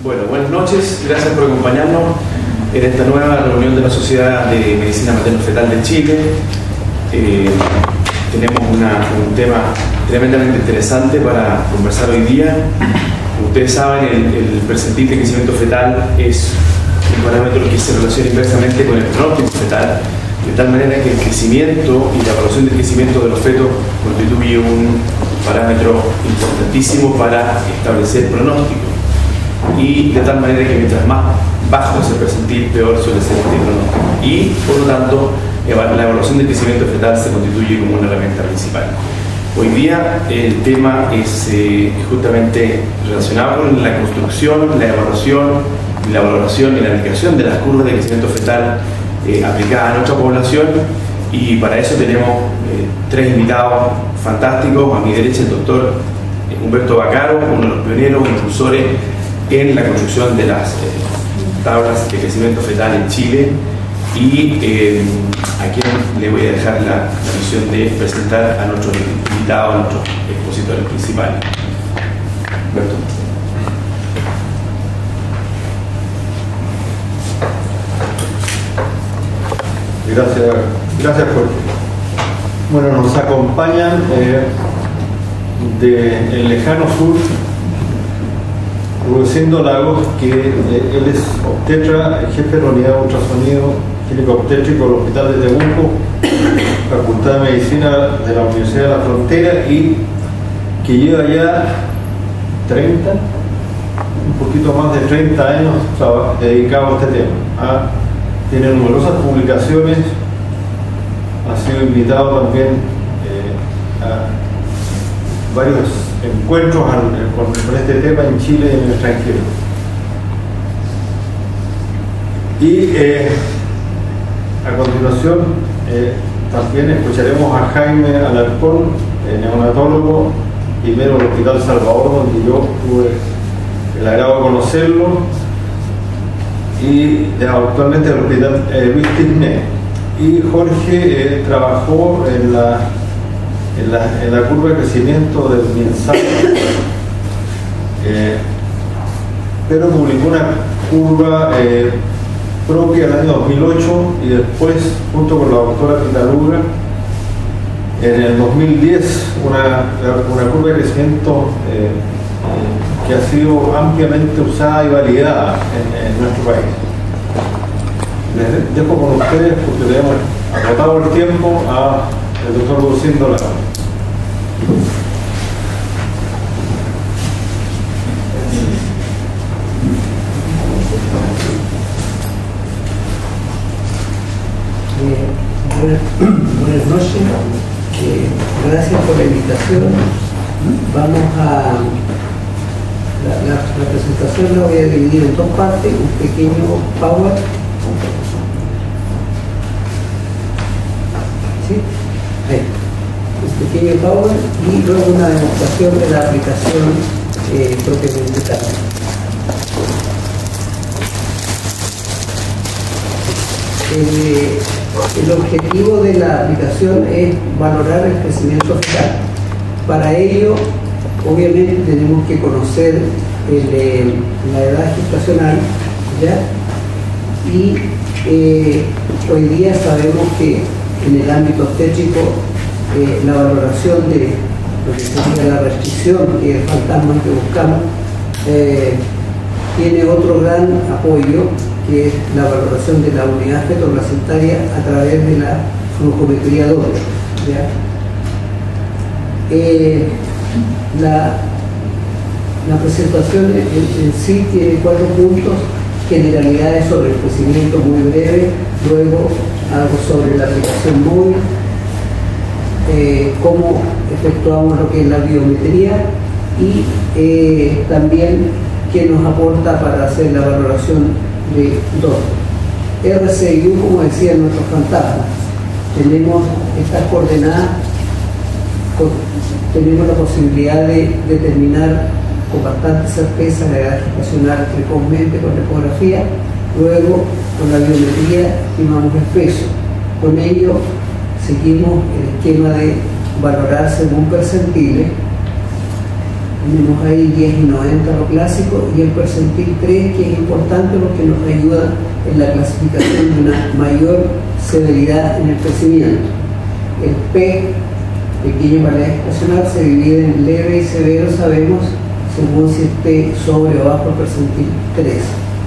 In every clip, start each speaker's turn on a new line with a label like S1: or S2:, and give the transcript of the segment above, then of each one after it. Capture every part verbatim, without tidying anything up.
S1: Bueno, buenas noches, gracias por acompañarnos en esta nueva reunión de la Sociedad de Medicina Materno-Fetal de Chile. Eh, tenemos una, un tema tremendamente interesante para conversar hoy día. Ustedes saben, el, el percentil de crecimiento fetal es un parámetro que se relaciona inversamente con el pronóstico fetal, de tal manera que el crecimiento y la evaluación del crecimiento de los fetos constituye un parámetro importantísimo para establecer pronóstico. Y de tal manera que mientras más bajo es el percentil, peor suele ser este pronóstico. Y por lo tanto, la evaluación del crecimiento fetal se constituye como una herramienta principal. Hoy día el tema es eh, justamente relacionado con la construcción, la evaluación, la valoración y la aplicación de las curvas de crecimiento fetal eh, aplicadas a nuestra población. Y para eso tenemos eh, tres invitados fantásticos. A mi derecha el doctor Humberto Vaccaro, uno de los pioneros, impulsores en la construcción de las eh, tablas de crecimiento fetal en Chile, y eh, a quien le voy a dejar la, la misión de presentar a nuestros invitados, a nuestros expositores principales. Humberto.
S2: Gracias, gracias Jorge. Bueno, nos acompañan eh, del lejano sur Rudecindo Lagos, que eh, él es obstetra, jefe de la unidad de ultrasonido ginecobstétrico del Hospital de Temuco, Facultad de Medicina de la Universidad de la Frontera, y que lleva ya treinta, un poquito más de treinta años dedicado a este tema. Ah, tiene numerosas publicaciones, ha sido invitado también eh, a varios encuentros al, con, con este tema en Chile y en el extranjero. Y eh, a continuación eh, también escucharemos a Jaime Alarcón, eh, neonatólogo, primero del Hospital Salvador, donde yo tuve el agrado de conocerlo, y de, actualmente el Hospital eh, Luis Tigné. Y Jorge eh, trabajó en la En la, en la curva de crecimiento del MinSal, eh, pero publicó una curva eh, propia en el año dos mil ocho, y después, junto con la doctora Pitaluga, en el dos mil diez, una, una curva de crecimiento eh, eh, que ha sido ampliamente usada y validada en, en nuestro país. Les dejo con ustedes, porque le hemos agotado el tiempo, a el doctor Rudecindo Lagos.
S3: Eh, buenas, buenas noches, eh, gracias por la invitación. Vamos a la, la, la presentación la voy a dividir en dos partes: un pequeño power, ¿sí? Ahí. Un pequeño power, y luego una demostración de la aplicación eh, propiamente tal. Eh, el objetivo de la aplicación es valorar el crecimiento fetal. Para ello, obviamente, tenemos que conocer el, el, la edad gestacional, ¿ya? Y eh, hoy día sabemos que en el ámbito obstétrico eh, la valoración de lo que sería la restricción, que es el fantasma que buscamos, eh, tiene otro gran apoyo, que es la valoración de la unidad fetoplacentaria a través de la flujometría doble, ¿ya? Eh, la, la presentación en, en sí tiene cuatro puntos: generalidades sobre el crecimiento muy breve, luego algo sobre la aplicación móvil, eh, cómo efectuamos lo que es la biometría, y eh, también qué nos aporta para hacer la valoración de dos. R C I U, como decían nuestros fantasmas, tenemos estas coordenadas, con, tenemos la posibilidad de determinar con bastante certeza la edad gestacional precozmente con la ecografía. Luego, con la biometría estimamos el peso. Con ello seguimos el esquema de valorar según percentiles tenemos ahí diez y noventa lo clásico, y el percentil tres, que es importante porque nos ayuda en la clasificación de una mayor severidad en el crecimiento. El P, pequeño para estacional, se divide en leve y severo, sabemos, según si esté sobre o bajo el percentil tres.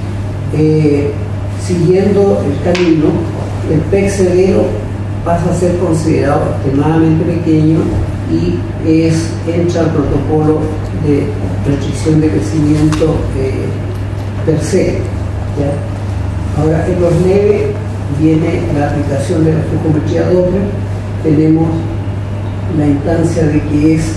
S3: Eh, siguiendo el camino, el P E C severo pasa a ser considerado extremadamente pequeño y es, entra al protocolo de restricción de crecimiento eh, per se. ¿Ya? Ahora, en los leves viene la aplicación de la flujometría Doppler. Tenemos la instancia de que es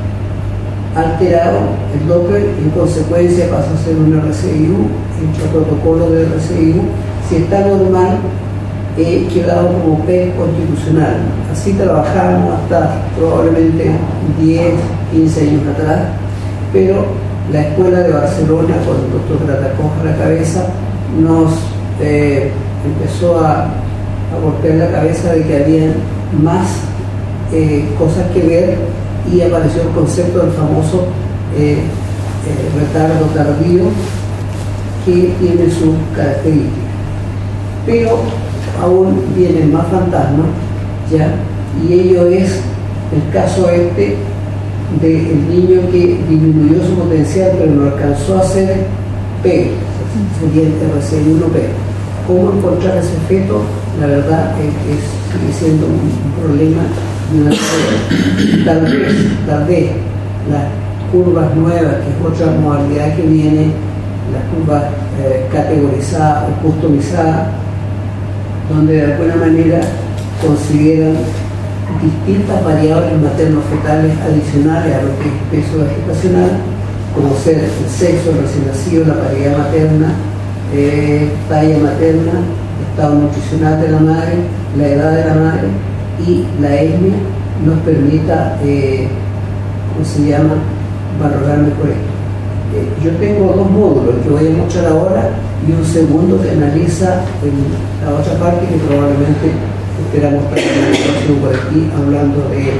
S3: alterado el Doppler, en consecuencia pasa a ser un R C I U, entra al protocolo de R C I U. Si está normal, he quedado como P constitucional. Así trabajamos hasta probablemente diez, quince años atrás, pero la escuela de Barcelona, con el doctor Gratacoja a la cabeza, nos eh, empezó a, a golpear la cabeza de que había más eh, cosas que ver, y apareció el concepto del famoso eh, eh, retardo tardío, que tiene sus características. Pero aún vienen más fantasmas, ¿ya? Y ello es el caso este del niño que disminuyó su potencial pero no alcanzó a ser P, sería el R C I uno P. ¿Cómo encontrar ese feto? La verdad es que sigue siendo un problema de una tal vez, tal vez las curvas nuevas, que es otra modalidad que viene, las curvas eh, categorizadas o customizadas, donde de alguna manera consideran distintas variables materno-fetales adicionales a lo que es peso vegetacional, como ser el sexo recién nacido, la paridad materna, eh, talla materna, estado nutricional de la madre, la edad de la madre y la etnia, nos permita, eh, ¿cómo se llama?, valorar mejor esto. Eh, yo tengo dos módulos que voy a mostrar ahora y un segundo que analiza en la otra parte, que probablemente esperamos estar en la situación por aquí hablando de él.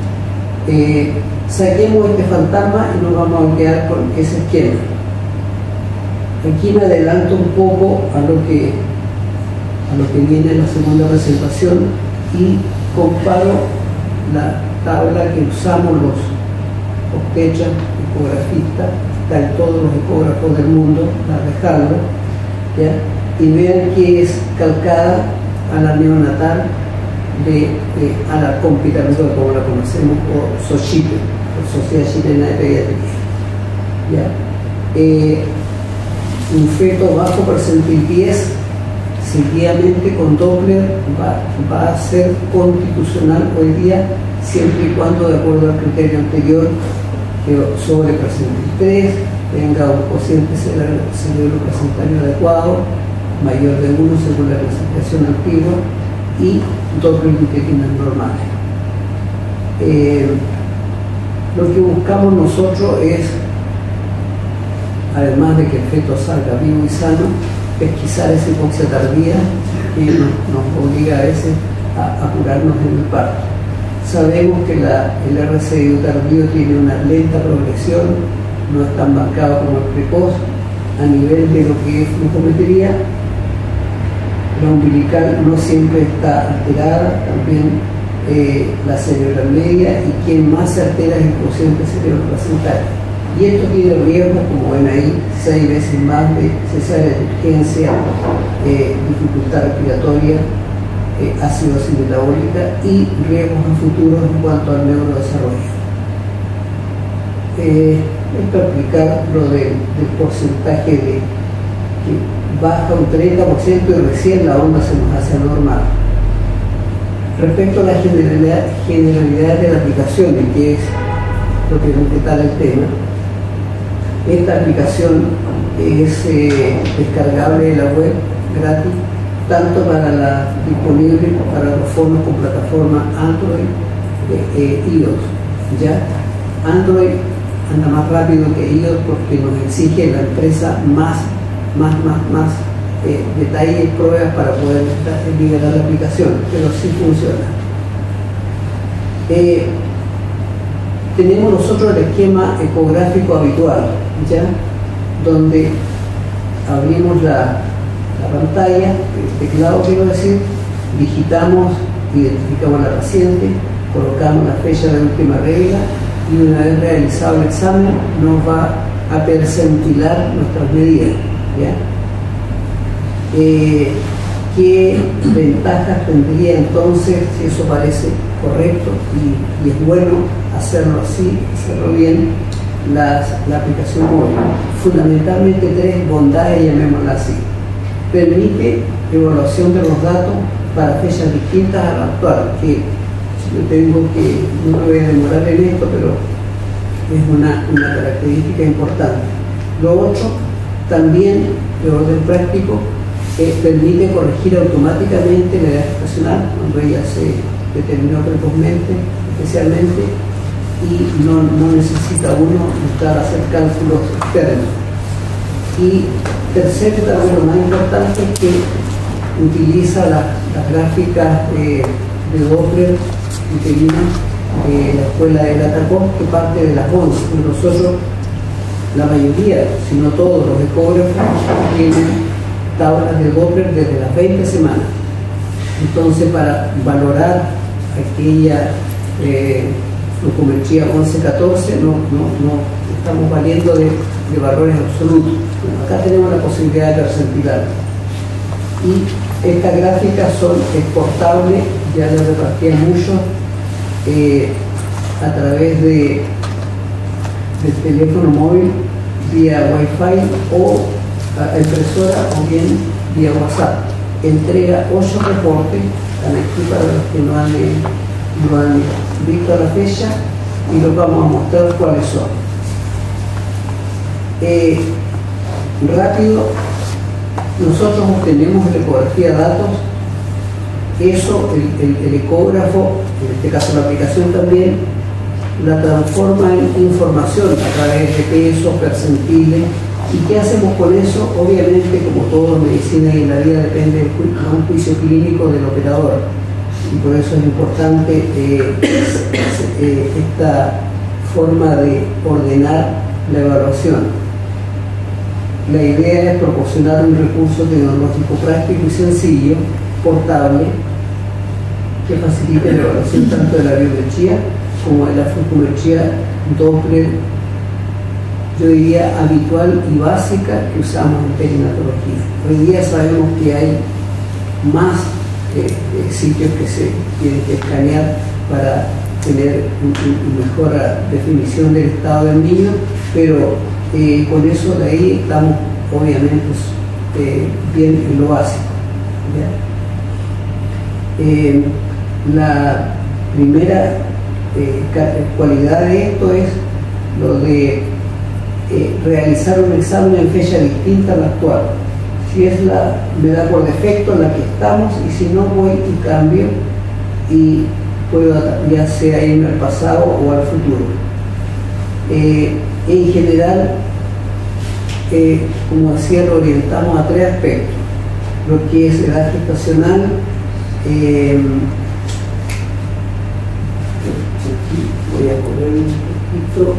S3: Eh, saquemos este fantasma y nos vamos a quedar con ese esquema. Aquí me adelanto un poco a lo que, a lo que viene en la segunda presentación y comparo la tabla que usamos los obstetras, ecografistas, está en todos los ecógrafos del mundo, la de Harvard, ¿ya? Y vean que es calcada a la neonatal de eh, Alarcón Pitalidor, como la conocemos, o SOCHIPE, Sociedad Chilena de Pediatría. ¿Ya? Eh, un feto bajo percentil diez, seguidamente con Doppler va, va a ser constitucional hoy día, siempre y cuando, de acuerdo al criterio anterior, que sobre percentil tres tenga un cociente cerebro placentario adecuado, mayor de uno según la clasificación antigua, y Doppler uterinas normales. Eh, lo que buscamos nosotros es, además de que el feto salga vivo y sano, pesquisar esa hipoxia tardía que nos, nos obliga a veces a apurarnos en el parto. Sabemos que la, el R C I U tardío tiene una lenta progresión, no es tan marcado como el precoz. A nivel de lo que es flujometría, la umbilical no siempre está alterada, también eh, la cerebral media, y quien más se altera es el cociente cerebroplacentario. Y esto tiene riesgos, como ven ahí, seis veces más de cesárea de urgencia, eh, dificultad respiratoria, eh, acidosis metabólica y riesgos a futuro en cuanto al neurodesarrollo. Eh, esto aplicar lo de, del porcentaje de que baja un treinta por ciento y recién la onda se nos hace anormal. Respecto a la generalidad, generalidad de la aplicación, y que es propiamente tal el tema, esta aplicación es eh, descargable de la web gratis, tanto para la disponible para los fondos con plataforma Android e eh, eh, iOS. ¿Ya? Android anda más rápido que iOS porque nos exige la empresa más, más, más, más eh, detalles y pruebas para poder liberar la aplicación, pero sí funciona. Eh, tenemos nosotros el esquema ecográfico habitual, ¿ya? Donde abrimos la, la pantalla, el teclado quiero decir, digitamos, identificamos a la paciente, colocamos la fecha de última regla y una vez realizado el examen nos va a percentilar nuestras medidas, ¿ya? Eh, ¿Qué ventajas tendría entonces, si eso parece correcto y, y es bueno hacerlo así, hacerlo bien, las, la aplicación móvil? Fundamentalmente tres bondades, llamémosla así. Permite evaluación de los datos para fechas distintas a la actual, que yo tengo que, no me voy a demorar en esto, pero es una, una característica importante. Lo otro, también de orden práctico, eh, permite corregir automáticamente la edad gestacional cuando ella se determinó precozmente, especialmente, y no, no necesita uno buscar hacer cálculos externos. Y tercero, también lo más importante, es que utiliza la, las gráficas eh, de Doppler uterina de la escuela de Latacón, que parte de las once. Nosotros, la mayoría, si no todos los ecógrafos, tienen tablas de Doppler desde las veinte semanas. Entonces, para valorar aquella eh, flujometría once catorce, no, no, no estamos valiendo de, de valores absolutos. Bueno, acá tenemos la posibilidad de percentilar. Y estas gráficas son exportables, ya las repartí mucho, eh, a través de, del teléfono móvil, vía Wi-Fi o a impresora o bien vía WhatsApp. Entrega ocho reportes, están aquí para los que no han, no han visto a la fecha, y los vamos a mostrar cuáles son. Eh, rápido, nosotros obtenemos la ecografía de datos, eso el, el, el ecógrafo, en este caso la aplicación también, la transforma en información a través de pesos, percentiles. ¿Y qué hacemos con eso? Obviamente, como todo en medicina y en la vida, depende de un juicio clínico del operador. Y por eso es importante eh, eh, esta forma de ordenar la evaluación. La idea es proporcionar un recurso tecnológico práctico y sencillo, portable, que facilite la evaluación tanto de la biometría como de la flujometría Doppler, yo diría habitual y básica, que usamos en perinatología. Hoy día sabemos que hay más eh, eh, sitios que se tienen que escanear para tener una mejor definición del estado del niño, pero eh, con eso de ahí estamos obviamente eh, bien en lo básico, ¿ya? Eh, la primera eh, cualidad de esto es lo de Eh, realizar un examen en fecha distinta a la actual. Si es la, me da por defecto en la que estamos, y si no, voy y cambio y puedo ya sea irme al pasado o al futuro. Eh, en general, eh, como decía, lo orientamos a tres aspectos: lo que es edad gestacional, eh, voy a poner un poquito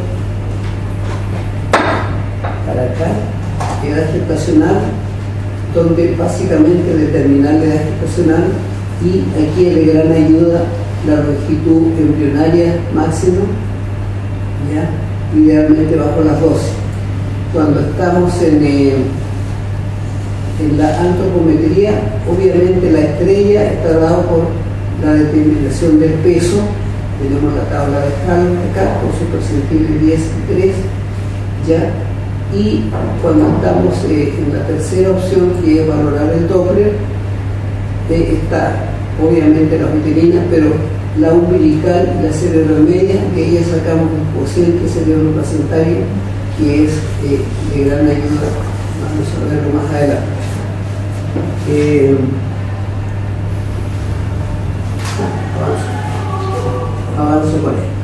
S3: para acá, edad gestacional, donde básicamente determinar la edad gestacional, y aquí es de gran ayuda la longitud embrionaria máxima, ¿ya? Idealmente bajo las doce. Cuando estamos en, eh, en la antropometría, obviamente la estrella está dada por la determinación del peso. Tenemos la tabla de Hallman acá con su percentil diez y tres, ¿ya? Y cuando estamos eh, en la tercera opción, que es valorar el Doppler, eh, está obviamente la uterina, pero la umbilical y la cerebromedia, de ella sacamos un cociente cerebroplacentario que es eh, de gran ayuda. Vamos a verlo más adelante. Eh, avanzo, avanzo con esto.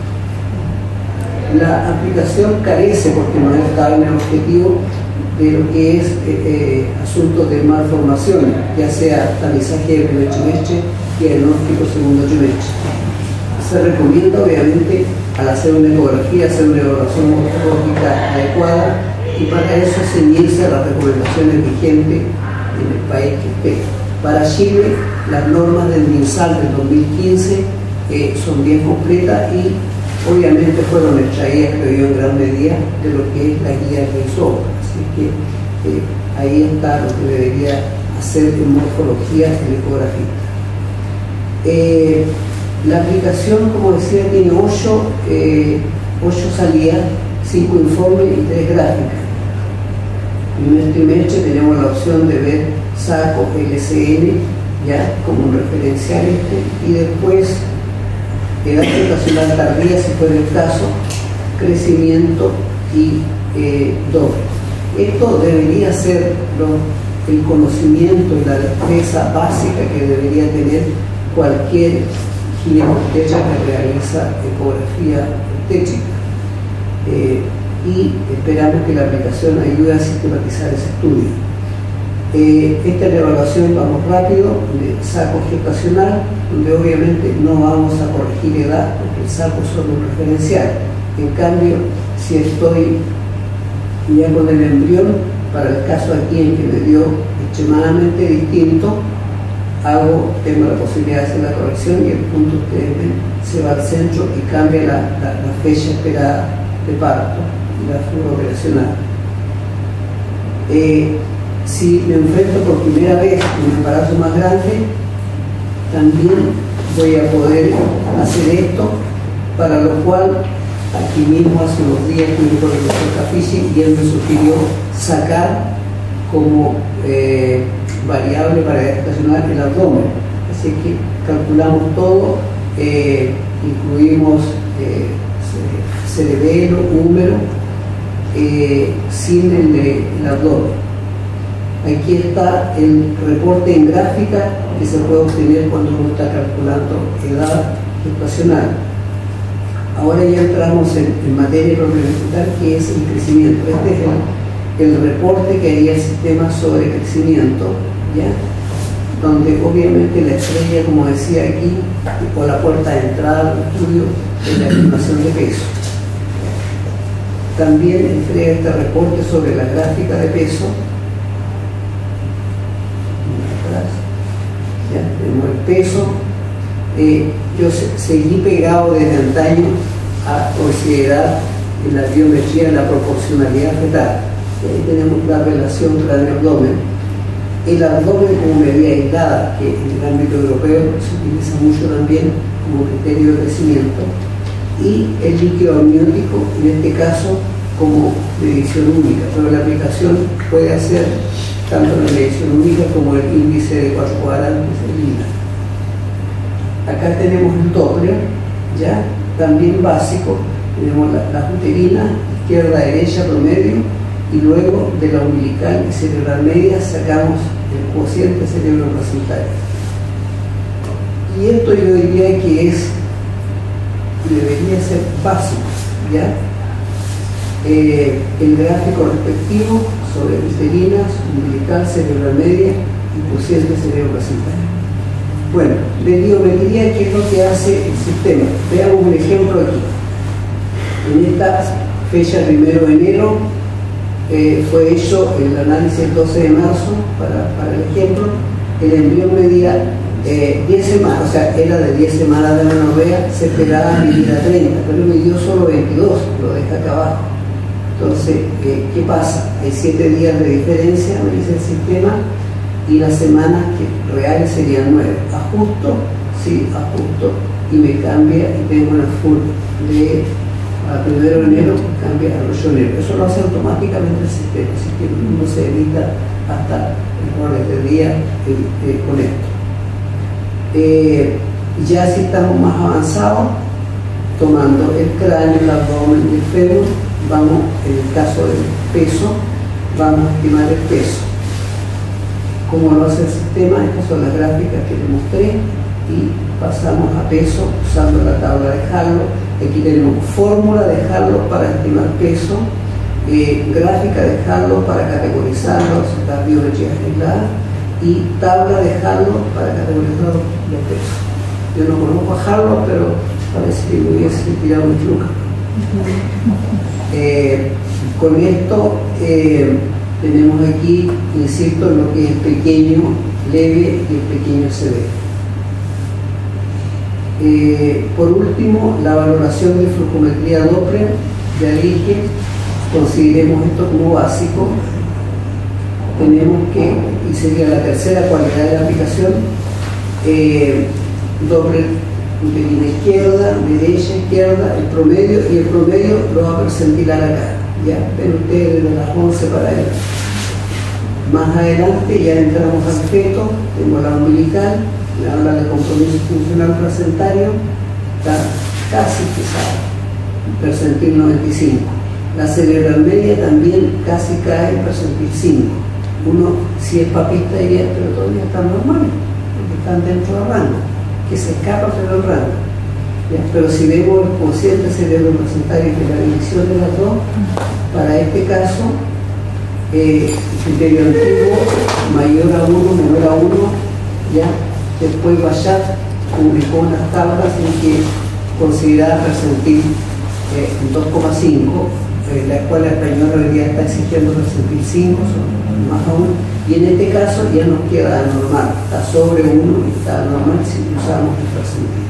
S3: La aplicación carece, porque no está en el objetivo, de lo que es eh, eh, asuntos de malformación, ya sea tamizaje de primer trimestre y diagnóstico segundo trimestre. Se recomienda obviamente al hacer una ecografía, hacer una evaluación morfológica adecuada, y para eso ceñirse a las recomendaciones vigentes en el país que esté. Para Chile, las normas del MinSal del dos mil quince eh, son bien completas y obviamente fueron extraídas, creo yo, en gran medida de lo que es la guía que hizo. Así que eh, ahí está lo que debería hacer en morfología el ecografista. Eh, la aplicación, como decía, tiene ocho, eh, ocho salidas, cinco informes y tres gráficas. En el trimestre tenemos la opción de ver SACO, L C N, ya como un referencial este, y después edad gestacional tardía, si fuera el caso, crecimiento y eh, doble. Esto debería ser lo, el conocimiento y la destreza básica que debería tener cualquier ginecobstetra que realiza ecografía obstétrica. Eh, y esperamos que la aplicación ayude a sistematizar ese estudio. Eh, esta es la evaluación, vamos rápido, de saco gestacional, donde obviamente no vamos a corregir edad, porque el saco es solo un referencial. En cambio, si estoy ya con el embrión, para el caso aquí en que me dio extremadamente distinto, hago, tengo la posibilidad de hacer la corrección y el punto ustedes ven, se va al centro y cambia la, la, la fecha esperada de parto y la figura operacional. Eh, si me enfrento por primera vez a un embarazo más grande, también voy a poder hacer esto, para lo cual aquí mismo hace unos días estuve con el doctor Cafici y él me sugirió sacar como eh, variable para gestacional el abdomen. Así que calculamos todo, eh, incluimos eh, cerebelo, húmero, eh, sin el, el abdomen. Aquí está el reporte en gráfica que se puede obtener cuando uno está calculando edad gestacional. Ahora ya entramos en, en materia complementar, que es el crecimiento. Este es el, el reporte que haría el sistema sobre crecimiento, ¿ya? Donde obviamente la estrella, como decía aquí, o la puerta de entrada del estudio, es la estimación de peso. También entrega este reporte sobre la gráfica de peso. Ya tenemos el peso. Eh, yo se, seguí pegado desde antaño a considerar en la biometría la proporcionalidad fetal. Ahí tenemos la relación cráneo-abdomen. El abdomen como medida aislada, que en el ámbito europeo se utiliza mucho también como criterio de crecimiento, y el líquido amniótico, en este caso, como medición única, pero la aplicación puede hacer tanto la medición única como el índice de cuatro cuadrantes en línea. Acá tenemos el Doppler, ya también básico, tenemos la, la uterina, izquierda, derecha, promedio, y luego de la umbilical y cerebral media sacamos el cociente cerebro-placentario. Y esto yo diría que es, debería ser básico, ¿ya? Eh, el gráfico respectivo sobre uterinas, umbilical, cerebral media y cociente cerebro-placentario. Bueno, de biometría, ¿qué es lo que hace el sistema? Veamos un ejemplo aquí. En esta fecha, primero de enero, eh, fue hecho el análisis el doce de marzo, para, para el ejemplo. El embrión medía eh, diez semanas, o sea, era de diez semanas de menorrea, se esperaba medir a treinta, pero midió solo veintidós, lo deja acá abajo. Entonces, eh, ¿qué pasa? Hay siete días de diferencia, me dice el sistema, y las semanas que reales serían nueve. Ajusto, sí, ajusto, y me cambia y tengo una full de a primero de enero, cambia a ocho de enero. Eso lo hace automáticamente el sistema, así que no se evita hasta errores de día eh, eh, con esto. Eh, ya si estamos más avanzados, tomando el cráneo, el abdomen y el fémur, vamos, en el caso del peso, vamos a estimar el peso. Como lo hace el sistema, estas son las gráficas que les mostré, y pasamos a peso usando la tabla de Harlow. Aquí tenemos fórmula de Harlow para estimar peso, eh, gráfica de Harlow para categorizarlos, las biometrías aisladas, y tabla de Harlow para categorizar los pesos. Yo no conozco a Harlow, pero Parece que me hubiese tirado un truco. Eh, con esto eh, tenemos aquí, insisto, lo que es pequeño, leve y el pequeño severo. Eh, por último, la valoración de flujometría Doppler. Ya dije, consideremos esto como básico. Tenemos que, y sería la tercera cualidad de la aplicación, eh, Doppler de la izquierda, derecha, izquierda, el promedio, y el promedio lo va a percentilar acá. Ya ven ustedes desde las once para adelante. Más adelante ya entramos al feto, tengo la umbilical, la habla de compromiso funcional placentario, está casi pesada, percentil noventa y cinco. La cerebral media también casi cae en percentil cinco. Uno, si es papista, diría, pero todavía están normales, porque están dentro del rango, que se escapa pero el rango. ¿Ya? Pero si vemos el cociente cerebro placentario, que es la división de las dos, para este caso, eh, criterio antiguo, mayor a uno, menor a uno, ya. Después Bayat publicó unas tablas en que consideraba percentil eh, dos coma cinco, eh, la escuela española hoy día está exigiendo percentil cinco, son más aún, y en este caso ya nos queda normal, está sobre uno y está normal si usamos el percentil.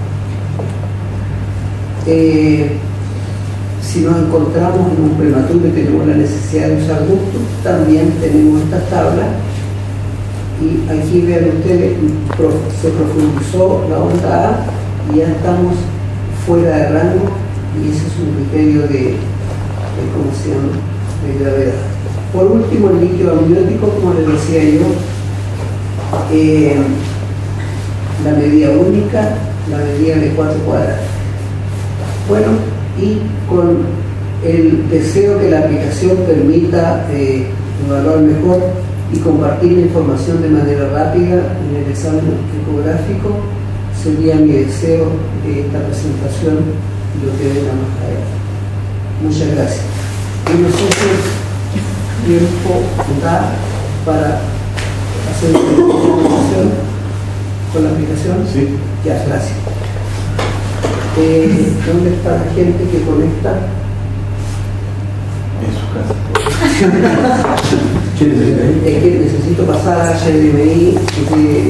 S3: Eh, si nos encontramos en un prematuro y tenemos la necesidad de usar ductos, también tenemos estas tablas. Y aquí vean ustedes, se profundizó la onda A y ya estamos fuera de rango, y ese es un criterio de, de ¿cómo se llama?, de gravedad. Por último, el líquido amniótico, como les decía yo, eh, la medida única, la medida de cuatro cuadrados. Bueno, y con el deseo que la aplicación permita eh, evaluar mejor y compartir la información de manera rápida en el examen ecográfico, sería mi deseo de esta presentación y lo que venga más adelante. Muchas gracias. Y no sé si tiempo da para hacer una presentación con la aplicación.
S1: Sí.
S3: Ya, gracias. Eh, ¿Dónde está la gente que conecta?
S1: En su casa. ¿Quién necesita ahí?
S3: Es que necesito pasar a H D M I porque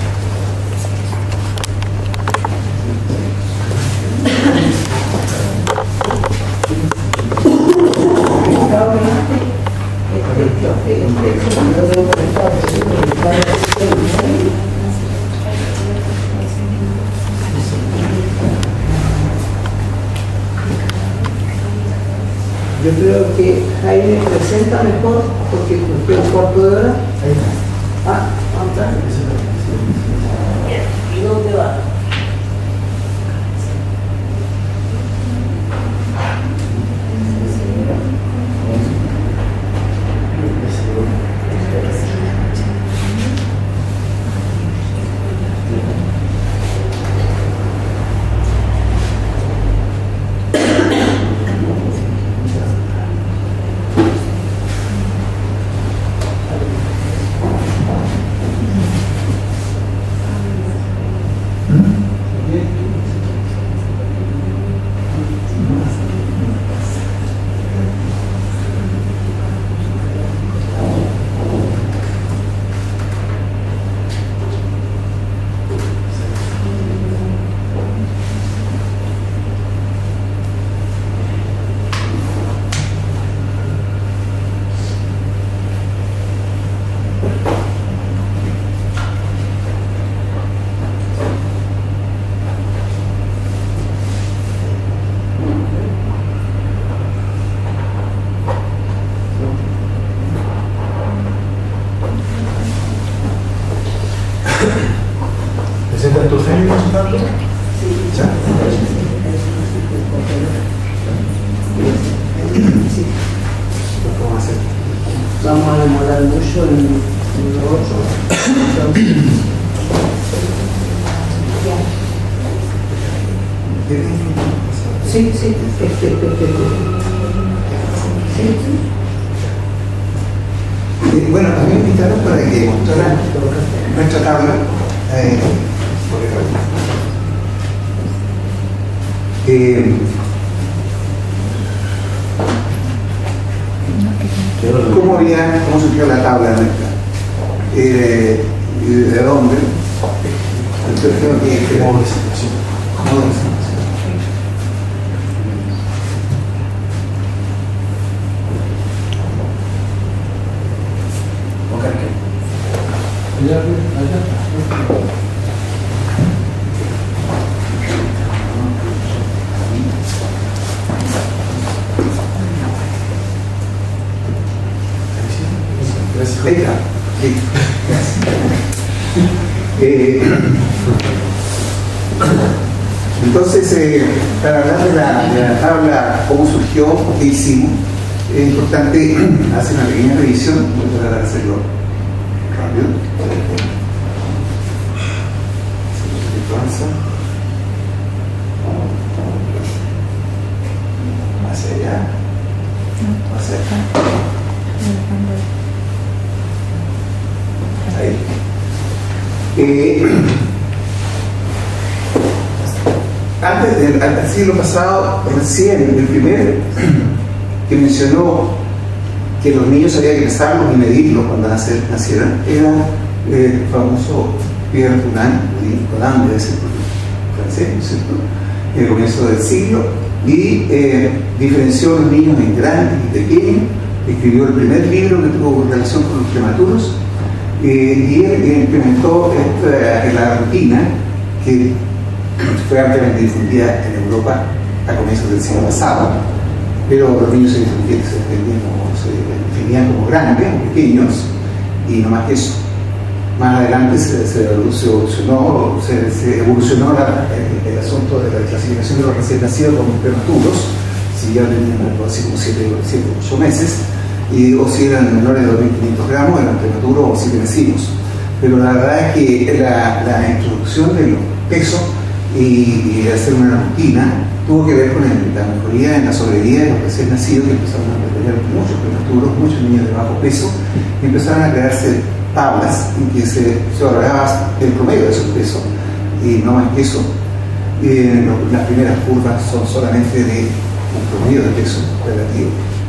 S3: yo creo que Jaime presenta mejor porque nos queda un cuarto de hora. Ahí está. Ah, vamos a ver. ¿Y dónde va?
S1: ¿Presentas tu Jaime?
S3: Sí.
S1: Ya.
S3: Sí.
S1: ¿Cómo hacer?
S3: Vamos a demorar mucho en, en lo otro. Sí, sí, este, este, este. Sí, sí.
S4: Y bueno, también invitaron para que mostrara nuestra tabla. Eh, Eh, ¿Cómo, había, ¿Cómo surgió la tabla nuestra? Eh, ¿De dónde? Creo que, que, ¿Cómo Eh, entonces, eh, para hablar de la, de la tabla, cómo surgió, qué hicimos, es importante hacer una pequeña revisión. Voy a tratar de hacerlo rápido. Hacia allá, hacia acá. Ahí. Eh, antes del al siglo pasado, recién el primero que mencionó que los niños había que pesarlos y medirlos cuando nacieran era el famoso Pierre Dunant, Dunant debe ser francés, ¿no es cierto?, en el comienzo del siglo, y eh, diferenció a los niños en grandes y pequeños. Escribió el primer libro que tuvo relación con los prematuros. Eh, y él implementó esta, la rutina que fue ampliamente difundida en Europa a comienzos del siglo pasado, pero los niños se definían, se definían, como, se definían como grandes o pequeños, y no más que eso. Más adelante se, se evolucionó, se, se evolucionó la, el, el asunto de la clasificación de los recién nacidos como prematuros, si ya tenían algo así como siete o ocho meses, y, o si eran menores de dos mil quinientos gramos, eran prematuros o si nacimos. Pero la verdad es que la, la introducción de los pesos y, y hacer una rutina tuvo que ver con el, la mejoría en la sobrevida de los recién nacidos, que empezaron a tener muchos prematuros, muchos niños de bajo peso, y empezaron a crearse tablas en que se, se valoraba el promedio de esos pesos y no más que eso. Eh, lo, las primeras curvas son solamente de un promedio de peso relativo.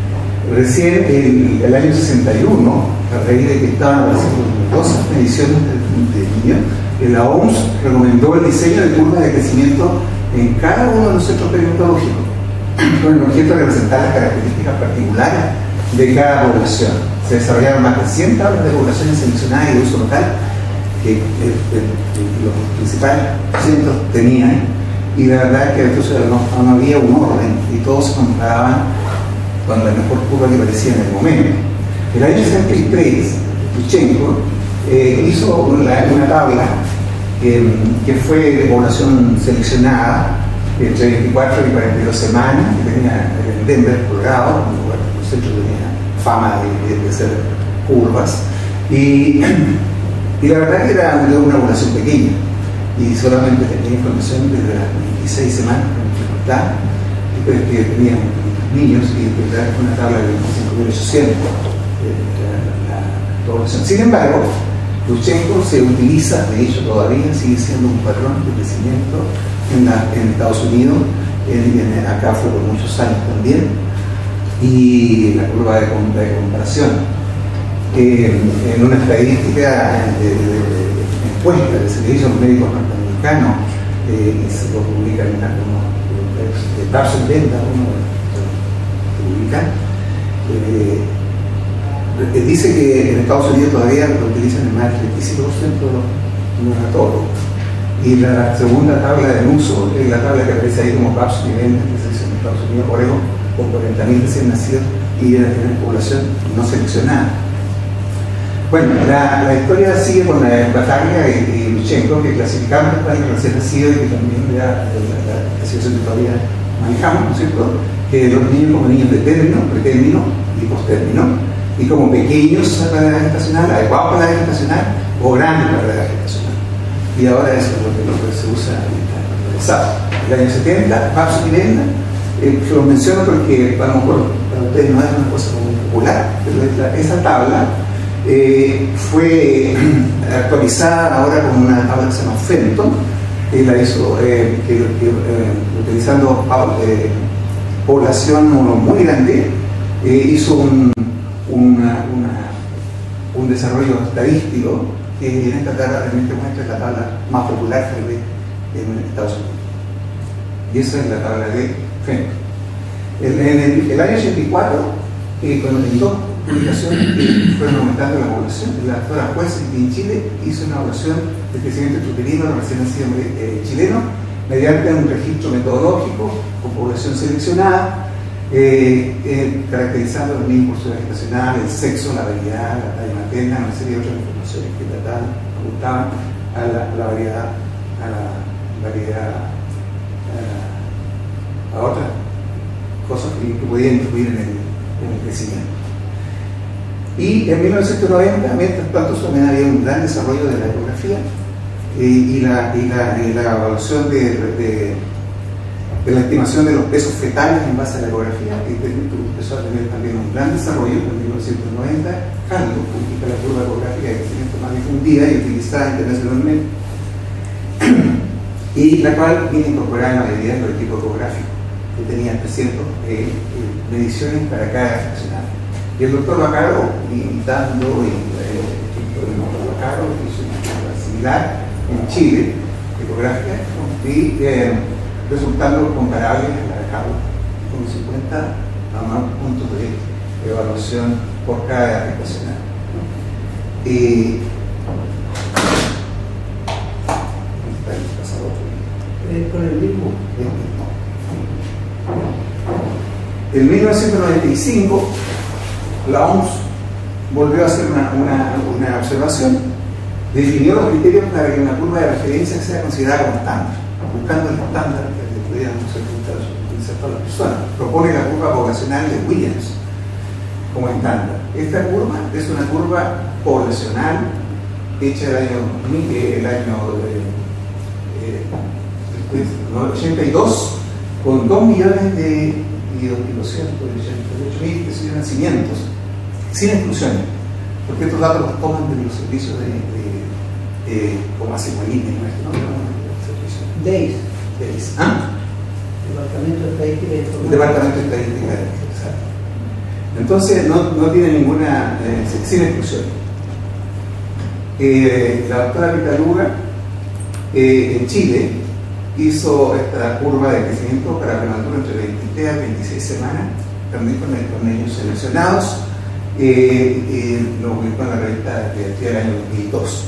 S4: Recién, el, el año sesenta y uno, a raíz de que estaban haciendo numerosas mediciones de, de niños, la O M S recomendó el diseño de curvas de crecimiento en cada uno de los centros periodontológicos, con el objeto de representar las características particulares de cada población. Se desarrollaron más de cien tablas de poblaciones seleccionadas y de uso local que el, el, el, los principales centros tenían, y la verdad es que entonces no, no había un orden y todos se comparaban con la mejor curva que parecía en el momento. El año sesenta y tres, Luchenko eh, hizo una, una tabla eh, que fue de población seleccionada entre veinticuatro y cuarenta y dos semanas, que tenía en Denver colgado, el centro tenía fama de, de, de hacer curvas, y, y la verdad que era de una población pequeña y solamente tenía información desde las veintiséis semanas con dificultad, y pues que tenían niños, y fue una tabla de veinticinco mil ochocientos eh, la, la población. Sin embargo, Luchenko se utiliza, de hecho todavía sigue siendo un patrón de crecimiento en, la, en Estados Unidos, en, en, acá fue por muchos años también, y la curva de, de comparación. Eh, en una estadística de, de, de, de encuesta que se le hizo a los médicos norteamericanos, eh, y se lo publican en algunos de Tarso Venda, uno publican, eh, dice que en Estados Unidos todavía lo utilizan en más del veinticinco por ciento de los neonatólogos, y la segunda tabla de uso es la tabla que aparece ahí como Tarso Venda, que se hizo en Estados Unidos, Oregon, con cuarenta mil recién nacidos y en la población no seleccionada. Bueno, la, la historia sigue con la Bataglia y, y Luchenko, que clasificaban los recién nacidos, y que también ya la, la, la situación que todavía manejamos, ¿no es cierto?, que los niños como niños de término, pretérmino y postérmino, y como pequeños para la edad gestacional, adecuados para la edad gestacional, o grandes para la edad gestacional. Y ahora eso es lo que, lo que se usa actualizado. El año setenta, Babson y Venda, eh, lo menciono porque a lo mejor para ustedes no es una cosa muy popular, pero esa, esa tabla eh, fue actualizada ahora con una tabla que se llama Fenton, Él la hizo eh, que, que, eh, utilizando eh, población muy grande, eh, hizo un, una, una, un desarrollo estadístico que en esta tabla realmente muestra la tabla más popular tal vez en Estados Unidos. Y esa es la tabla de Fenton. En el, el año ochenta y cuatro, eh, cuando en dos publicaciones que fueron aumentando la población, la doctora Juez en Chile hizo una evaluación del crecimiento intrauterino del recién nacido eh, chileno mediante un registro metodológico con población seleccionada, eh, eh, caracterizando los mínimos cursos gestacional, el sexo, la variedad, la talla materna, una serie de otras informaciones que trataban, apuntaban a la, la variedad, a la variedad, a, a otras cosas que, que podían influir en el, en el crecimiento. Y en mil novecientos noventa, mientras tanto, también había un gran desarrollo de la ecografía eh, y, la, y, la, y la evaluación de, de, de la estimación de los pesos fetales en base a la ecografía, que empezó a tener también un gran desarrollo en mil novecientos noventa. Handel publica la curva ecográfica de crecimiento más difundida y utilizada internacionalmente, y la cual viene incorporada en la mayoría de los equipos ecográficos, que tenían trescientas eh, eh, mediciones para cada fraccionario. Y el doctor Vaccaro, imitando el equipo del doctor Vaccaro, hizo una curva similar en Chile, ecográfica, y eh, resultando comparables a la de Cabo, con cincuenta a más puntos de evaluación por cada fraccionario. Y
S3: con el mismo.
S4: En mil novecientos noventa y cinco, la O M S volvió a hacer una, una, una observación, definió los criterios para que una curva de referencia sea considerada como estándar, buscando el estándar que pudieran utilizar todas las personas. Propone la curva poblacional de Williams como estándar. Esta curva es una curva poblacional hecha el año, el año eh, eh, ochenta y dos, con dos millones de y doscientos ochenta y ocho mil nacimientos, sin exclusiones, porque estos datos los toman de los servicios de, de, de como hace Molina, ¿no?
S3: D E I S.
S4: D E I S. ¿Ah?
S3: Departamento de Estadística de Información.
S4: Departamento de Estadística, exacto. Entonces no, no tiene ninguna, eh, sin exclusión. Eh, la doctora Pitaluga eh, en Chile hizo esta curva de crecimiento para prematuro entre veintitrés a veintiséis semanas, también con, el, con ellos seleccionados, eh, eh, lo publicó en la revista de del año dos mil dos.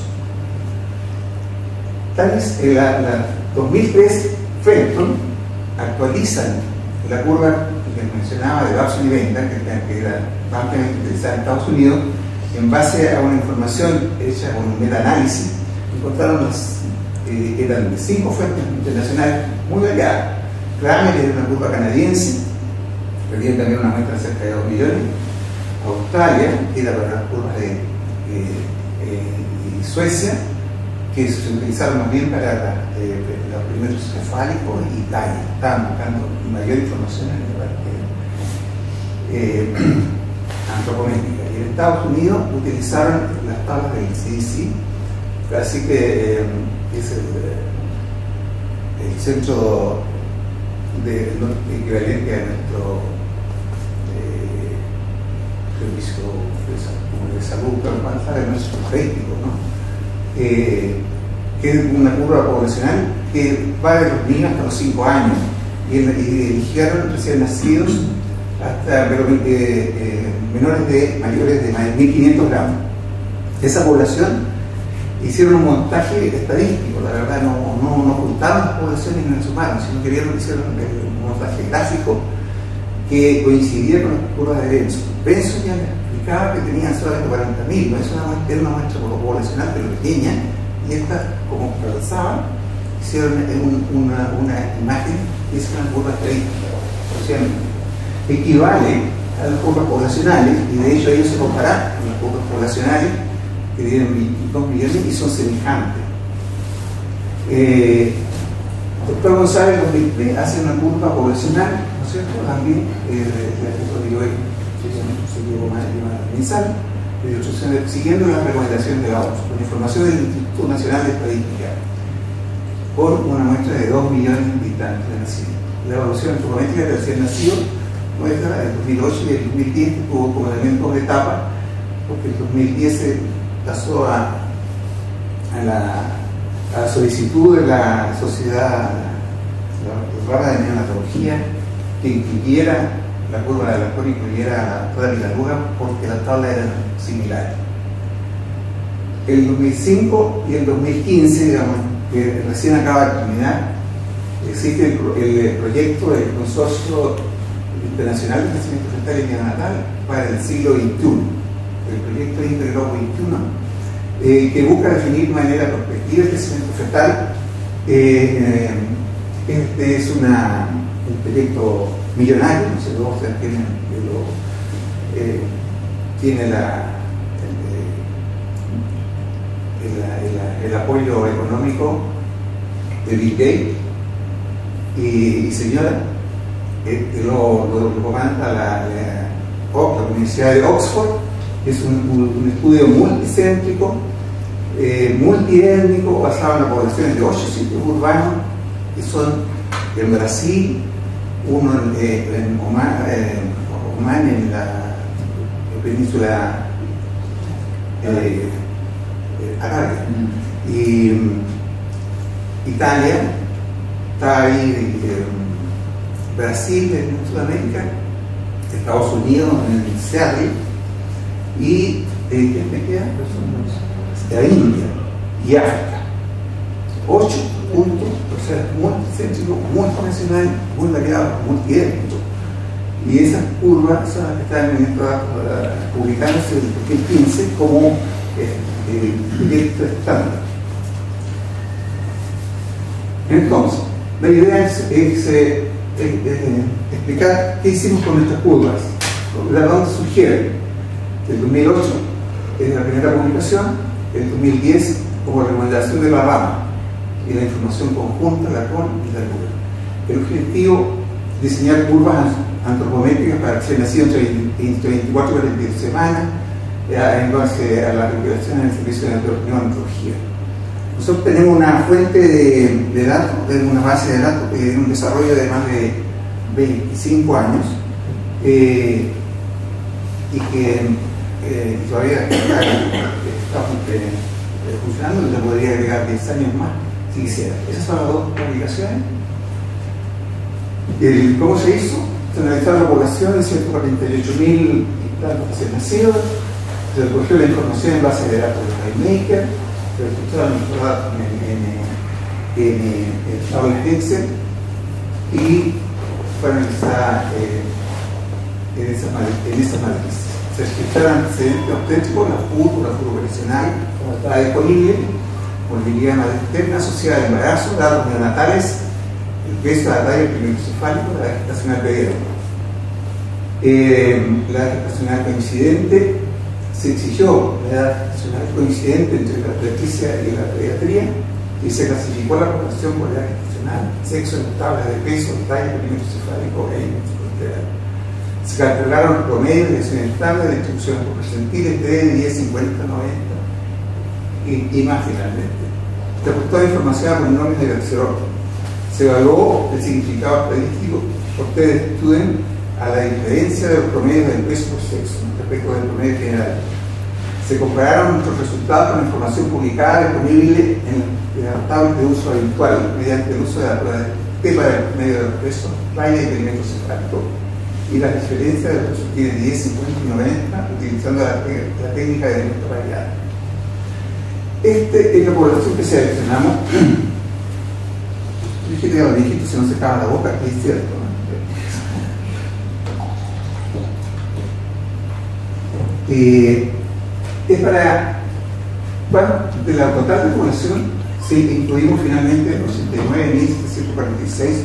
S4: Tales, en la, la dos mil tres, Fenton actualizan la curva que mencionaba de Babson y Venta, que, que era ampliamente utilizada en Estados Unidos, en base a una información hecha con un metaanálisis. Encontraron las Eh, eran de cinco fuentes internacionales muy variadas. Kramer era una curva canadiense, tenían también una muestra de cerca de dos millones. Australia era para las curvas de eh, eh, y Suecia, que se utilizaron más bien para la, eh, los primeros cefálicos, y Italia. Estaban buscando mayor información en la parte eh, antropométrica. Y en Estados Unidos utilizaron las tablas del C D C, así que eh, es el, el centro de, no, equivalente a nuestro eh, servicio de, de salud, pero más de nuestro estadístico, ¿no? Eh, que es una curva poblacional que va de los niños hasta los cinco años, y, y eligieron recién nacidos hasta pero, eh, eh, menores de mayores de mil quinientos gramos. Esa población hicieron un montaje estadístico, la verdad no, no, no juntaron las poblaciones ni las sumaron, sino que vieron, hicieron un montaje gráfico que coincidía con las curvas de Benson. Benson ya explicaba que tenían solamente cuarenta mil, ¿no? Es una, era una muestra poblacional pero pequeña, y esta, como calzaban, hicieron un, una, una imagen que es una curva estadística, o sea, equivale a las curvas poblacionales, y de hecho ellos se comparan con las curvas poblacionales que tienen veintidós millones y son semejantes. Eh, doctor González hace una curva poblacional, ¿no es cierto? También eh, mensal, siguiendo las recomendaciones de la O M S, con información del Instituto Nacional de Estadística. con una muestra de dos millones de habitantes de nacidos. La evaluación antropométrica de recién nacido muestra el dos mil ocho y el dos mil diez, que tuvo como elementos de etapa, porque el dos mil diez se pasó a, a, la, a la solicitud de la sociedad, la rama de neonatología, que incluyera la curva de la incluyera toda la ligadura, porque las tablas eran similares. El dos mil cinco y el dos mil quince, digamos, que recién acaba de terminar, existe el, el proyecto del Consorcio Internacional de Crecimiento Fetal y Neonatal para el siglo veintiuno, el proyecto Interglobo veintiuno, eh, que busca definir de manera prospectiva el crecimiento fetal. Eh, eh, este es una, un proyecto millonario, no sé, todos ustedes tienen, eh, tiene la El, el, el apoyo económico de Bill Gates y, y señora, eh, lo, lo, lo comanda la, la, la Universidad de Oxford. Es un, un estudio multicéntrico, eh, multiétnico, basado en las poblaciones de ocho sitios urbanos, que son en Brasil, uno en, eh, en Oman, eh, Oman, en la, en la península eh, Arabia, y um, Italia, está ahí, eh, Brasil en Sudamérica, Estados Unidos en Seattle, y eh, ¿quién me queda? La India y África. Ocho puntos, o sea, multicéntrico, multinacional, muy variado, multiétnico. Y esas curvas son las que están en estos datos uh, publicándose en el dos mil quince como eh, el proyecto estándar. Entonces, la idea es, es eh, eh, eh, explicar qué hicimos con estas curvas. La donde sugiere el dos mil ocho es la primera publicación, el dos mil diez como recomendación de la rama y la información conjunta, la con y la curva. El objetivo es diseñar curvas antropométricas para que se nacido entre veinticuatro y cuarenta y dos semanas, en base a la recuperación en el servicio de neonatología. Nosotros tenemos una fuente de, de datos, tenemos una base de datos que tiene un desarrollo de más de veinticinco años eh, y que eh, todavía está, está eh, funcionando, le podría agregar diez años más si quisiera. Esas son las dos publicaciones. El, ¿Cómo se hizo? Se analizó la población de ciento cuarenta y ocho mil tantos recién nacidos, se recogió la información en base de datos de FileMaker, se registraron los datos en, en, en, en tablas Excel y fue analizada eh, en esas matrices. Se registraron antecedentes auténticos, la F U R, la F U R operacional, como estaba disponible, morbilidad materna asociada al embarazo, datos neonatales, el peso, la talla, el primer cefálico, la edad gestacional pediátrica. Eh, la edad gestacional coincidente, se exigió la edad gestacional coincidente entre la obstetricia y la pediatría y se clasificó la población por edad gestacional, sexo en tablas de peso, talla, primer cefálico e índice lateral. Se calcularon promedios de lesión estándar de distribución por percentiles de diez, cincuenta, noventa y, y más finalmente. Se aportó información a polinomios de tercer orden. Se evaluó el significado estadístico por T Student a la diferencia de los promedios del peso por sexo respecto del promedio general. Se compararon nuestros resultados con la información publicada disponible en las tablas de uso habitual mediante el uso de la prueba de T para el promedio del peso, talla y perímetro cefálico y las diferencias de los percentiles diez, cincuenta y noventa utilizando la, la técnica de nuestra variable. Este es la población que seleccionamos. Dije que los dígitos se nos secaba la boca, que es cierto, ¿no? Eh, es para, bueno, de la total de población, sí, incluimos finalmente ochenta y nueve mil setecientos cuarenta y seis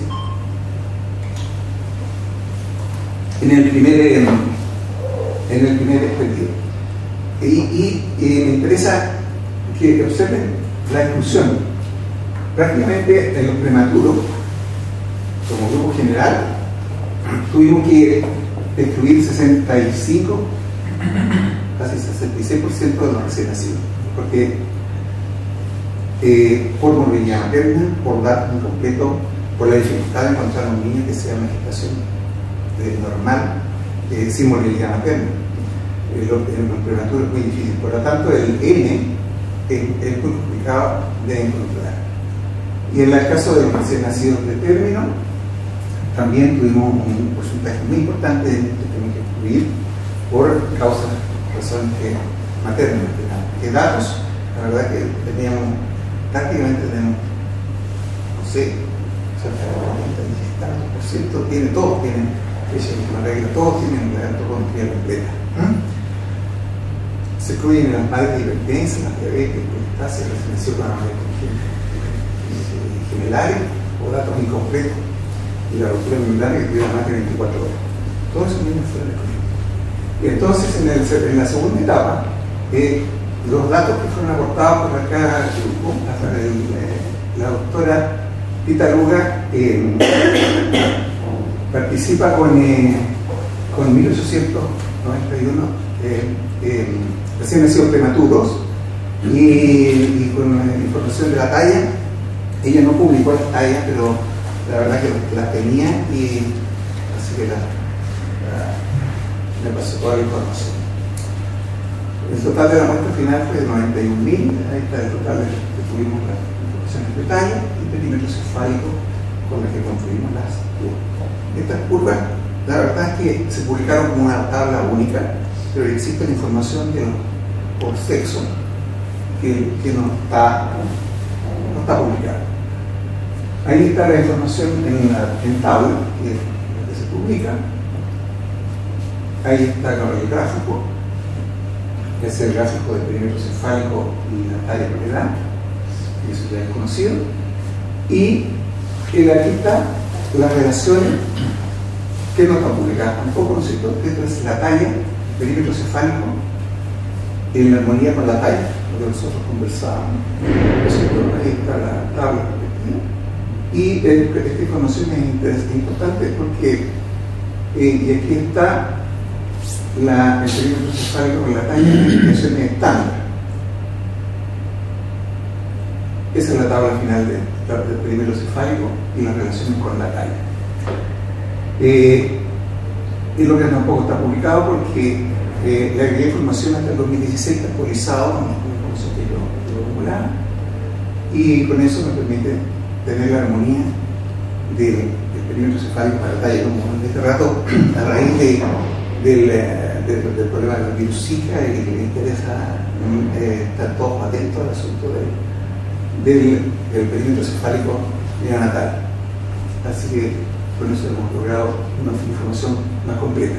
S4: en el primer en el primer periodo. Y, y, y me interesa que observen la exclusión. Prácticamente en los prematuros, como grupo general, tuvimos que excluir sesenta y cinco, casi sesenta y seis por ciento de los recién nacidos, porque eh, por morbilidad materna, por datos incompletos, por la dificultad de encontrar a un niño que sea una gestación eh, normal, eh, sin morbilidad materna. Eh, lo, en los prematuros es muy difícil, por lo tanto el N es, es muy complicado de encontrar. Y en el caso de los recién nacidos de término, también tuvimos un porcentaje muy importante de que tenemos que excluir por causas, razones que, maternas, que datos, la verdad que teníamos, prácticamente tenemos, no sé, cuarenta y tantos por ciento, tiene, todos tienen fecha de regla, todos tienen la autocontrol completa. ¿Mm? Se excluyen las madres de hipertensión, las diabetes, colestasia, la resignación con gemelares o datos incompletos y la ruptura medular que dura más de veinticuatro horas. Todos esos niños fueron excluidos. Y entonces, en, el, en la segunda etapa, eh, los datos que fueron aportados por acá, hasta el, eh, la doctora Tita Luga eh, participa con, eh, con mil ochocientos noventa y uno eh, eh, recién nacidos prematuros y, y con eh, información de la talla. Ella no publicó las tallas, pero la verdad que las tenía y así que la, la, me pasó toda la información. El total de la muestra final fue de noventa y un mil, ahí está el total de que tuvimos las informaciones de talla y perímetro cefálico con las que construimos las curvas. Estas curvas, la verdad es que se publicaron como una tabla única, pero existe la información de, por sexo que, que no, está, no está publicada. Ahí está la información en la en tabla que, que se publica. Ahí está el gráfico, es el gráfico del perímetro cefálico y la talla por edad, eso ya es conocido. Y el, aquí está las relaciones que no están publicadas tampoco, ¿no es cierto? Esto es la talla, el perímetro cefálico en la armonía con la talla, lo que nosotros conversábamos, ¿no es cierto? Ahí está la tabla. Y eh, esta información es importante porque eh, y aquí está la, el perímetro cefálico con la talla en explicaciones estándar. Esa es la tabla final de, del perímetro cefálico y las relaciones con la talla. Eh, y lo que tampoco está publicado porque eh, le agregué información hasta el dos mil dieciséis, está actualizado con la información que yo, yo acumulaba, y con eso me permite tener la armonía del, del perímetro cefálico para la talla. Como en este rato, a raíz de, del, del, del problema de la virus Zika y que le interesa eh, estar todos atentos al asunto del, del, del perímetro cefálico neonatal. Así que con eso hemos logrado una información más completa.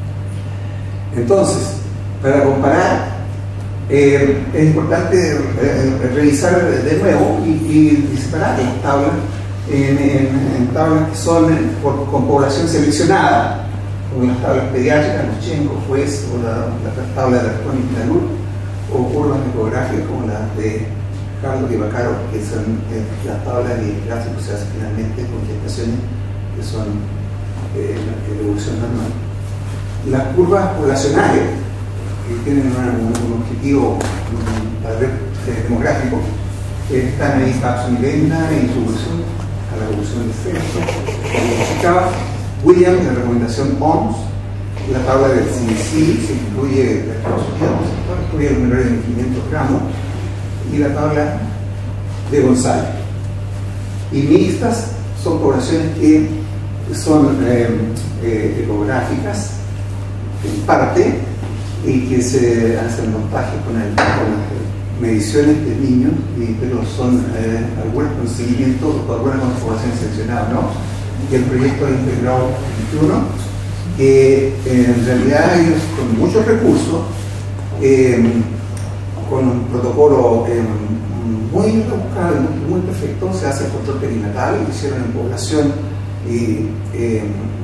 S4: Entonces, para comparar, Eh, es importante eh, revisar de nuevo y, y, y separar las tablas en, en, en tablas que son por, con población seleccionada, como las tablas pediátricas, los Chenco, Juez, o la, la tabla de Arcón y Talur, o curvas ecográficas como las de Carlos y Bacaro, que son eh, las tablas de gráficos que se hacen finalmente con gestaciones que son eh, de evolución normal. Las curvas poblacionales que tienen una, un, un objetivo un padrón demográfico, eh, están ahí Paxson y Lenda en su evolución a la evolución del sexo, como William, la recomendación O M S, la tabla del C D C, se incluye la Estados Unidos, incluye los menores de quinientos gramos, y la tabla de González. Y mixtas son poblaciones que son eh, eh, ecográficas en parte, y que se hacen montajes con, el, con las mediciones de niños, y, pero son eh, algunas con seguimiento o algunas con poblaciones seleccionadas, ¿no? Y el proyecto de integrado veintiuno, que eh, en realidad ellos con muchos recursos, eh, con un protocolo eh, muy rebuscado, muy, muy perfecto, se hace el control perinatal, lo hicieron en población y, eh,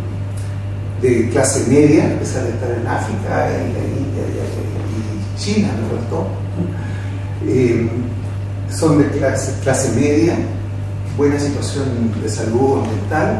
S4: de clase media, a pesar de estar en África y la India y, y China, ¿no es cierto? Eh, son de clase, clase media, buena situación de salud ambiental,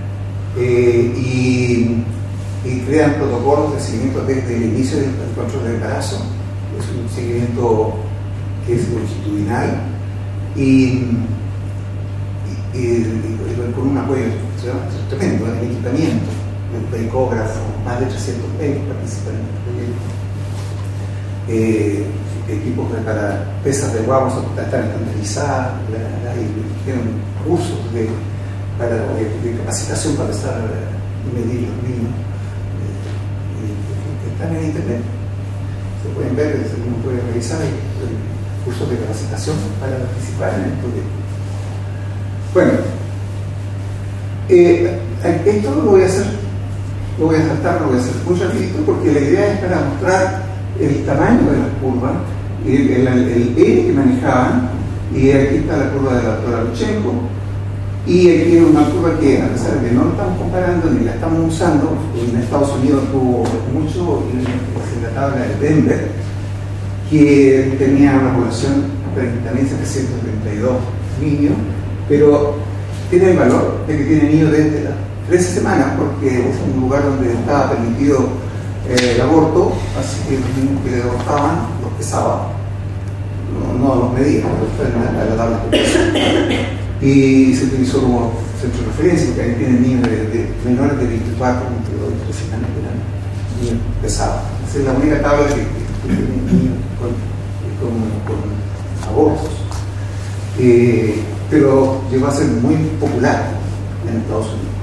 S4: eh, y, y crean protocolos de seguimiento desde el inicio del control del embarazo. Es un seguimiento que es longitudinal, y, y, y, y con un apoyo tremendo en el equipamiento, el ecógrafo, más de trescientos médicos participan en este proyecto. Eh, equipos para pesas de guaguas están estandarizadas, tienen cursos de, para, de, de capacitación para estar y medir los niños, eh, que están en internet. Se pueden ver, uno puede revisar cursos de capacitación para participar en el proyecto. Bueno, eh, esto lo voy a hacer, lo voy a saltar, lo voy a hacer muy rapidito, porque la idea es para mostrar el tamaño de las curvas, el, el, el E que manejaban, y aquí está la curva de la doctora Luchenko, y aquí es una curva que, a pesar de que no la estamos comparando ni la estamos usando, en Estados Unidos tuvo mucho en la tabla de Denver, que tenía una población de treinta mil setecientos treinta y dos niños, pero tiene el valor de que tiene niños desde las trece semanas, porque es un lugar donde estaba permitido eh, el aborto, así que los niños que le abortaban los pesaban, no, no los medían, pero fue a la tabla de peso. Y se utilizó como centro de referencia, porque ahí tienen niños de, de menores de veinticuatro, veintidós, veintitrés años, que eran niños pesados. Esa es la única tabla que, que tiene niños con, con, con abortos. Eh, pero llegó a ser muy popular en Estados Unidos.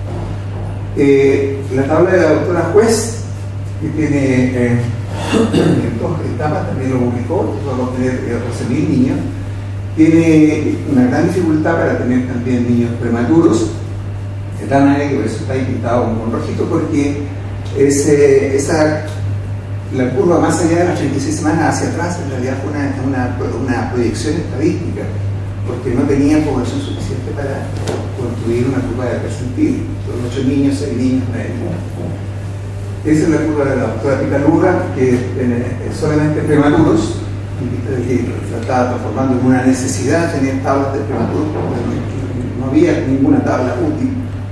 S4: Eh, la tabla de la doctora Juez, que tiene eh, dos etapas, también lo publicó, vamos a tener doce mil niños. Tiene una gran dificultad para tener también niños prematuros, de tal manera que por eso está pintado con rojito, porque ese, esa, la curva más allá de las treinta y seis semanas hacia atrás en realidad fue una, una, una proyección estadística, porque no tenía población suficiente para construir una curva de percentil. Son ocho niños, seis niños, nueve niños. Esa es la curva de la doctora Picalurra, que es solamente prematuros, que se estaba transformando en una necesidad de tener tablas de prematuros, porque no había ninguna tabla útil.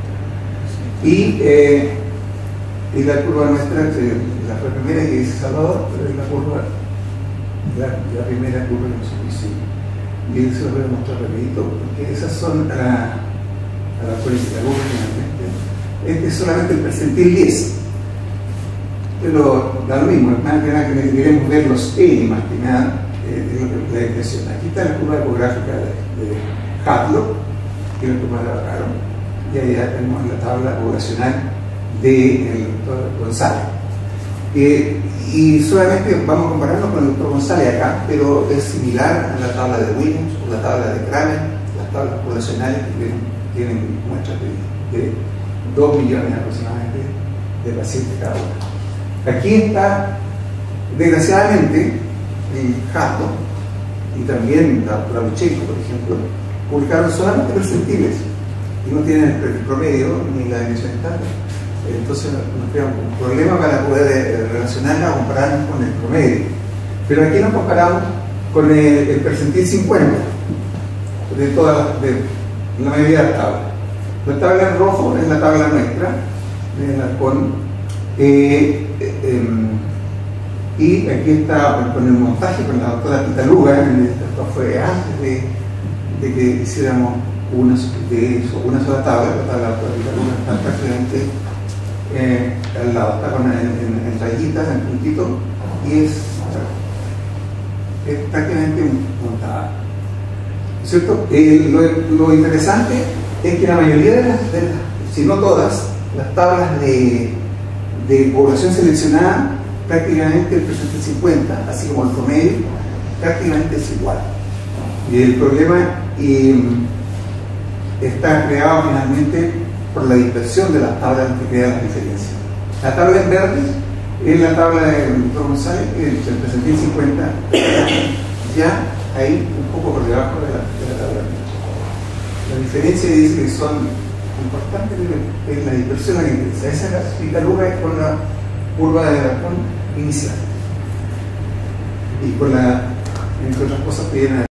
S4: Y, eh, y la curva nuestra, la primera que dice Salvador, pero es la curva, la, la primera curva de los suicidios. Y eso lo voy a mostrar rapidito, porque esas son a la, a la política finalmente. Este es solamente el percentil diez. Pero da lo mismo, es más que nada que queremos ver los E, más que nada, eh, de la depresión. Aquí está la curva ecográfica de, de Hadlock, que es la curva de Bacaron, y ahí ya tenemos la tabla poblacional del doctor González. Eh, y solamente vamos a compararlo con el doctor González acá, pero es similar a la tabla de Williams o la tabla de Kramer, las tablas poblacionales que tienen muestras de, de dos millones aproximadamente de pacientes cada uno. Aquí está, desgraciadamente, el Hadlock y también la doctora Luchenko, por ejemplo, publicaron solamente percentiles y no tienen el promedio ni la dimensión estándar. Entonces nos crea un problema para poder relacionarla o compararnos con el promedio. Pero aquí nos comparamos con el, el percentil cincuenta de todas de la mayoría de las tablas. La tabla en rojo es la tabla nuestra, de la con Eh, eh, eh, y aquí está con el montaje con la doctora Pitaluga. Esto fue antes de, de que hiciéramos una, de eso, una sola tabla. La tabla de la doctora Pitaluga está prácticamente eh, al lado, está con, en, en, en rayitas, en puntitos, y es, es prácticamente montada, ¿cierto? Eh, lo, lo interesante es que la mayoría de las, de las, si no todas, las tablas de de población seleccionada, prácticamente el percentil cincuenta, así como el promedio, prácticamente es igual. Y el problema y, está creado finalmente por la dispersión de las tablas que crean las diferencias. La tabla en verde es la tabla de doctor González, que es el percentil cincuenta, ya ahí un poco por debajo de la, de la tabla. La diferencia dice que son importante es la dispersión a la que interesa. Esa es la Pitaluga con la curva de Garzón inicial y con la, entre otras cosas, que vienen